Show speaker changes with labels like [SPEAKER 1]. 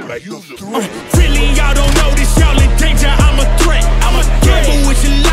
[SPEAKER 1] Really, y'all don't know this, y'all in danger. I'm a threat. I'm a gamble with your life.